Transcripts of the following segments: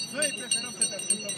Noi preferăm să te ascultăm.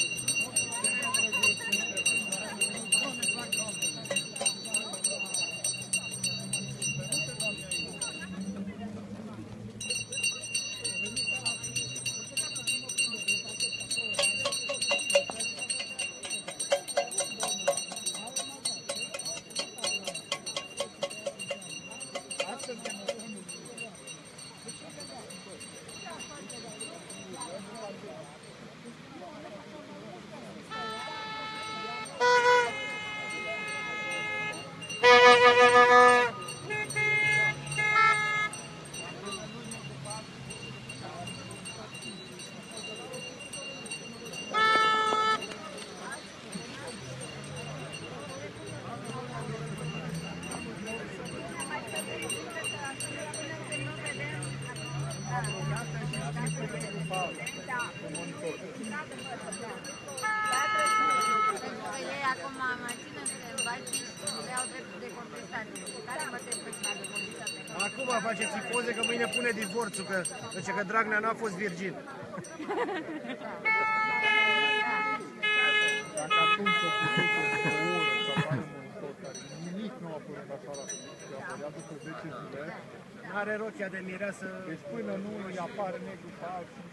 Acum faceți poze că mâine pune divorțul, că zice că Dragnea n-a fost virgin. Dacă atunci o puteți o oră să apară monitor care nimic nu a apărut așa la Comisia, apărea după 10 zile. N-are rochia de mireasă. Deci până nu îi apare negru pe alții.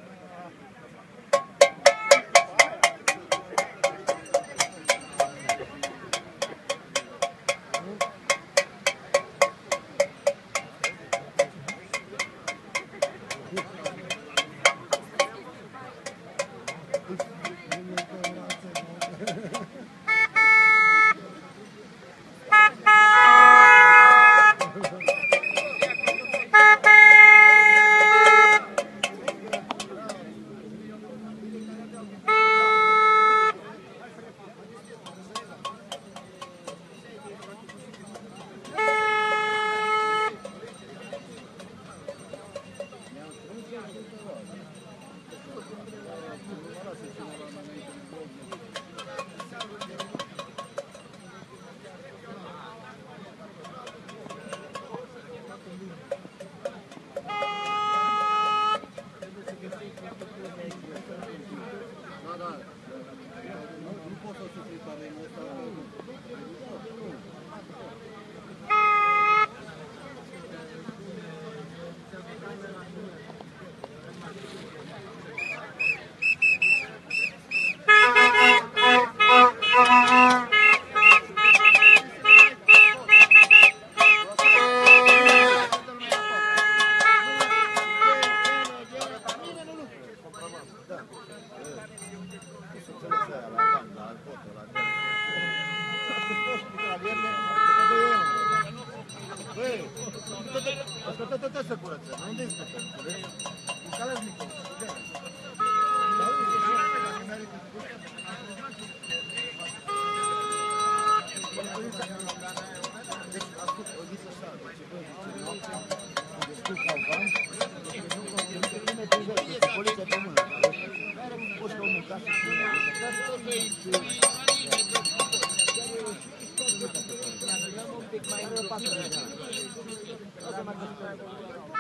Tot să curăță, nu unde este? Înțeles, Nicu? Deci, ascult, o zis așa, deci, bă, zice, noaptea, am descurs calvan, deci, nu consider, nu ne privește, este poliția pe mână, care nu poți să o mâncați și nu un pic mai rău, 4 de ani.